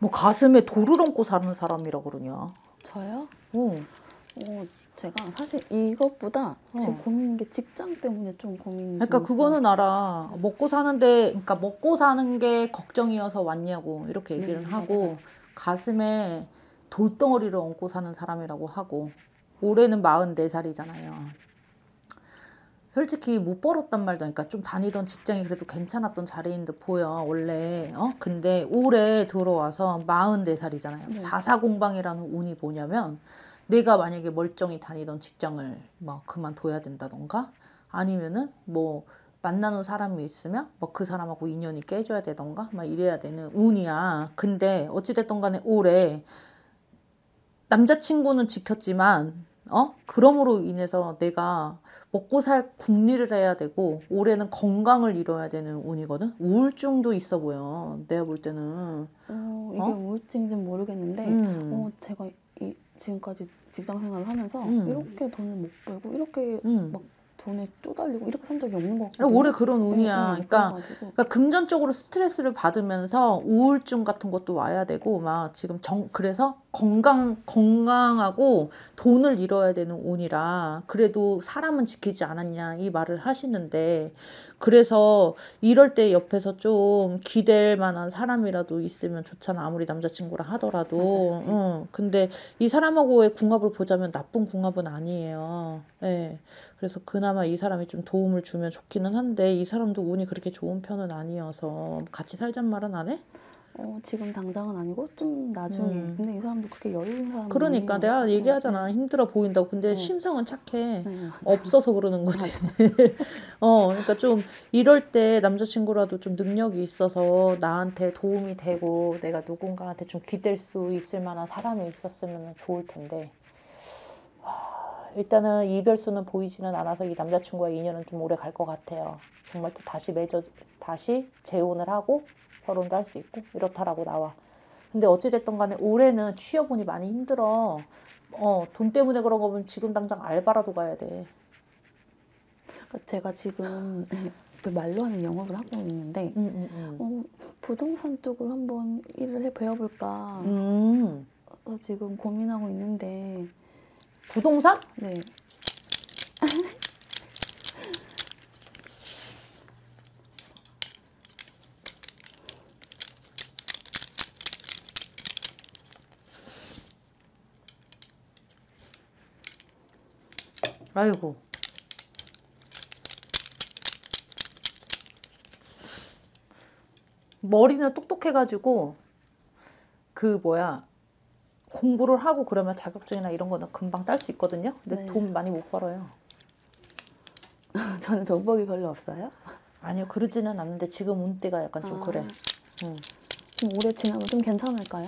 뭐 가슴에 돌을 얹고 사는 사람이라 그러냐. 저요? 어. 제가 사실 이것보다 지금 고민인 게 직장 때문에 좀 고민이 그러니까 좀 그거는 있어요. 알아. 먹고 사는데, 그러니까 먹고 사는 게 걱정이어서 왔냐고 이렇게 얘기를 하고 맞아요. 가슴에 돌덩어리를 얹고 사는 사람이라고 하고 올해는 44살이잖아요. 솔직히 못 벌었단 말도 그러니까 좀 다니던 직장이 그래도 괜찮았던 자리인 듯 보여 원래. 근데 올해 들어와서 44살이잖아요. 네. 사사공방이라는 운이 뭐냐면 내가 만약에 멀쩡히 다니던 직장을 뭐 그만둬야 된다던가 아니면은 뭐 만나는 사람이 있으면 뭐 그 사람하고 인연이 깨져야 되던가 막 이래야 되는 운이야. 근데 어찌됐든 간에 올해 남자친구는 지켰지만 그럼으로 인해서 내가 먹고 살 궁리를 해야 되고 올해는 건강을 잃어야 되는 운이거든. 우울증도 있어 보여 내가 볼 때는. 이게 우울증인지는 모르겠는데 제가 지금까지 직장 생활을 하면서 이렇게 돈을 못 벌고 이렇게 막 돈에 쪼달리고 이렇게 산 적이 없는 것 같거든요. 올해 그런 운이야. 그러니까 금전적으로 스트레스를 받으면서 우울증 같은 것도 와야 되고 막 지금 그래서 건강하고 돈을 잃어야 되는 운이라 그래도 사람은 지키지 않았냐 이 말을 하시는데 그래서 이럴 때 옆에서 좀 기댈 만한 사람이라도 있으면 좋잖아. 아무리 남자친구라 하더라도. 근데 이 사람하고의 궁합을 보자면 나쁜 궁합은 아니에요. 네. 그래서 그나마 이 사람이 좀 도움을 주면 좋기는 한데 이 사람도 운이 그렇게 좋은 편은 아니어서 같이 살잔 말은 안 해? 지금 당장은 아니고 좀 나중에. 근데 이 사람도 그렇게 여유 있는 사람은 그러니까 아니에요. 내가 얘기하잖아. 힘들어 보인다고. 근데 심성은 착해. 없어서 그러는 거지. 그러니까 좀 이럴 때 남자친구라도 좀 능력이 있어서 나한테 도움이 되고 내가 누군가한테 좀 기댈 수 있을 만한 사람이 있었으면 좋을 텐데 일단은 이별수는 보이지는 않아서 이 남자친구와의 인연은 좀 오래 갈 것 같아요. 정말 또 다시 재혼을 하고 결혼도 할 수 있고 이렇다라고 나와. 근데 어찌됐든 간에 올해는 취업운이 많이 힘들어. 돈 때문에 그런 거면 지금 당장 알바라도 가야 돼. 그러니까 제가 지금 말로 하는 영업을 하고 있는데 부동산 쪽으로 한번 일을 배워볼까 지금 고민하고 있는데. 부동산? 네. 아이고. 머리는 똑똑해가지고 공부를 하고 그러면 자격증이나 이런 거는 금방 딸 수 있거든요. 근데 돈 많이 못 벌어요. 저는 돈 벌기 별로 없어요? 아니요, 그러지는 않는데 지금 운때가 약간 좀 그래. 좀 오래 지나면 좀 괜찮을까요?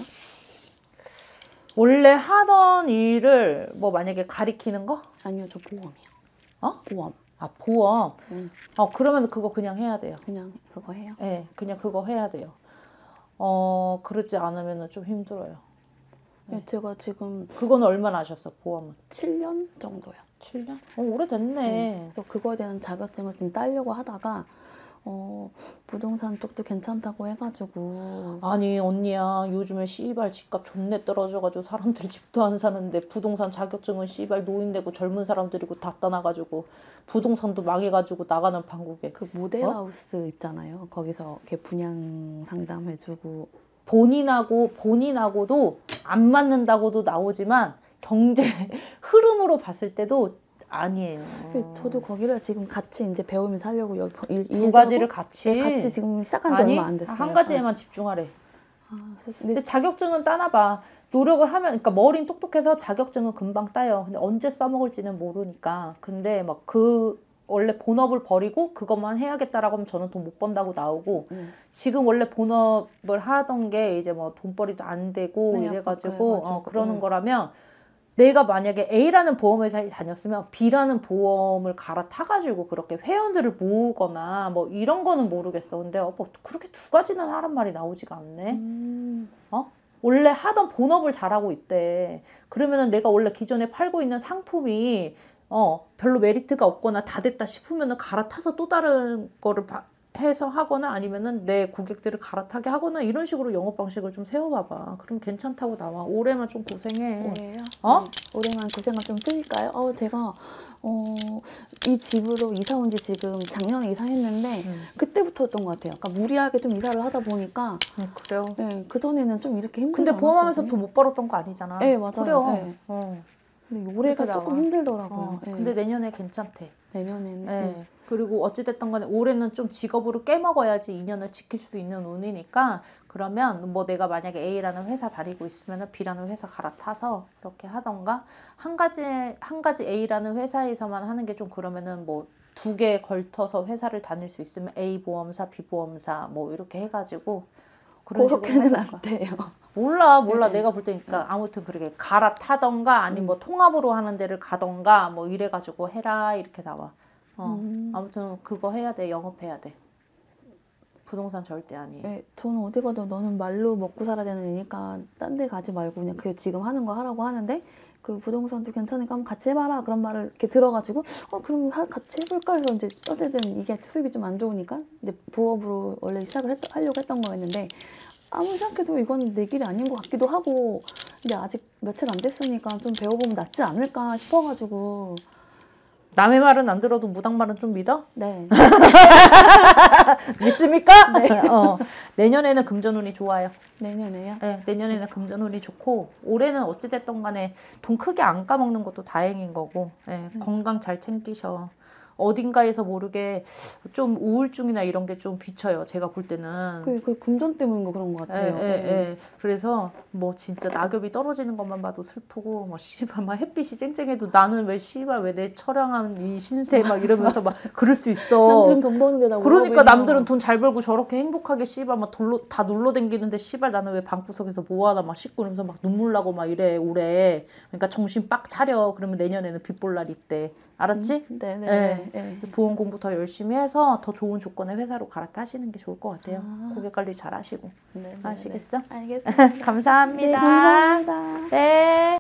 원래 하던 일을 뭐 만약에 가리키는 거? 아니요, 저 보험이요. 보험. 보험. 그러면 그거 그냥 해야 돼요. 그냥 그거 해요? 네, 그냥 그거 해야 돼요. 그러지 않으면 좀 힘들어요. 네. 제가 지금 그거는 얼마나 하셨어, 보험은? 7년 정도요. 7년? 오래됐네. 그래서 그거에 대한 자격증을 좀 따려고 하다가 부동산 쪽도 괜찮다고 해가지고. 아니 언니야, 요즘에 씨발 집값 존내 떨어져가지고 사람들이 집도 안 사는데 부동산 자격증은 씨발 노인 되고 젊은 사람들이고 다 따놔가지고 부동산도 망해가지고 나가는 판국에. 그 모델하우스 있잖아요. 거기서 이렇게 분양 상담해주고. 본인하고도 안 맞는다고도 나오지만 경제 흐름으로 봤을 때도 아니에요. 저도 거기를 지금 같이 이제 배우면서 하려고 여기 두 가지를 같이. 네, 같이 지금 시작한 지 얼마 안 됐어요. 한 가지에만 집중하래. 근데 네. 자격증은 따놔봐. 노력을 하면, 그러니까 머리는 똑똑해서 자격증은 금방 따요. 근데 언제 써먹을지는 모르니까. 근데 막 원래 본업을 버리고 그것만 해야겠다라고 하면 저는 돈 못 번다고 나오고 지금 원래 본업을 하던 게 이제 뭐 돈벌이도 안 되고 이래가지고 그러는 거라면 내가 만약에 A라는 보험회사에 다녔으면 B라는 보험을 갈아타가지고 그렇게 회원들을 모으거나 뭐 이런 거는 모르겠어. 근데 뭐 그렇게 두 가지는 하란 말이 나오지가 않네. 원래 하던 본업을 잘하고 있대. 그러면은 내가 원래 기존에 팔고 있는 상품이 별로 메리트가 없거나 다 됐다 싶으면은 갈아타서 또 다른 거를 해서 하거나 아니면은 내 고객들을 갈아타게 하거나 이런 식으로 영업 방식을 좀 세워봐봐. 그럼 괜찮다고 나와. 올해만 좀 고생해. 올해요? 어? 올해만 고생을 좀 풀릴까요? 제가 이 집으로 이사 온 지 지금 작년에 이사했는데 그때부터였던 것 같아요. 그러니까 무리하게 좀 이사를 하다 보니까 그래요. 네, 그전에는 좀 이렇게 힘들지 근데 보험하면서 않았거든요. 돈 못 벌었던 거 아니잖아. 네, 맞아요. 그래요. 네. 근데 올해가 그렇게 조금 나와. 힘들더라고요. 네. 근데 내년에 괜찮대. 내년에는 네. 그리고 어찌됐든 간에 올해는 좀 직업으로 깨먹어야지 2년을 지킬 수 있는 운이니까 그러면 뭐 내가 만약에 A라는 회사 다니고 있으면 B라는 회사 갈아타서 이렇게 하던가 한 가지 A라는 회사에서만 하는 게 좀 그러면은 뭐 2개 걸쳐서 회사를 다닐 수 있으면 A 보험사, B 보험사 뭐 이렇게 해가지고 그런 식으로 그렇게는 안 하던가. 돼요. 몰라 네. 내가 볼 때니까 아무튼 그렇게 갈아타던가 아니면 뭐 통합으로 하는 데를 가던가 뭐 이래가지고 해라 이렇게 나와. 아무튼 그거 해야 돼. 영업해야 돼. 부동산 절대 아니에요. 네, 저는 어디 가도 너는 말로 먹고 살아야 되는 애니까 딴 데 가지 말고 그냥 그 지금 하는 거 하라고 하는데 그 부동산도 괜찮으니까 한번 같이 해봐라 그런 말을 이렇게 들어가지고 그럼 같이 해볼까 해서 이제 어쨌든 이게 수입이 좀 안 좋으니까 이제 부업으로 원래 시작을 하려고 했던 거였는데 아무리 생각해도 이건 내 길이 아닌 것 같기도 하고 근데 아직 며칠 안 됐으니까 좀 배워보면 낫지 않을까 싶어가지고 남의 말은 안 들어도 무당 말은 좀 믿어? 네. 믿습니까? 네. 내년에는 금전운이 좋아요. 내년에요? 네, 내년에는 금전운이 좋고 올해는 어찌됐든 간에 돈 크게 안 까먹는 것도 다행인 거고 네, 건강 잘 챙기셔. 어딘가에서 모르게 좀 우울증이나 이런 게 좀 비쳐요. 제가 볼 때는. 그 금전 때문인 거 그런 것 같아요. 예. 그래서 뭐 진짜 낙엽이 떨어지는 것만 봐도 슬프고 뭐 씨발 막 햇빛이 쨍쨍해도 나는 왜 씨발 왜 내 처량한 이 신세 막 이러면서 막 그럴 수 있어. 남들은 돈 버는데 나 그러니까 남들은 돈 잘 벌고 저렇게 행복하게 씨발 막 다 놀러 댕기는데 씨발 나는 왜 방구석에서 뭐 하나 막 씻고 이러면서 막 눈물 나고 막 이래 올해. 그러니까 정신 빡 차려. 그러면 내년에는 빚 볼 날 있대. 알았지? 네네. 네. 보험 공부 더 열심히 해서 더 좋은 조건의 회사로 갈아타시는 게 좋을 것 같아요. 고객 관리 잘 하시고. 네, 아시겠죠? 알겠습니다. 감사합니다. 네, 감사합니다. 네.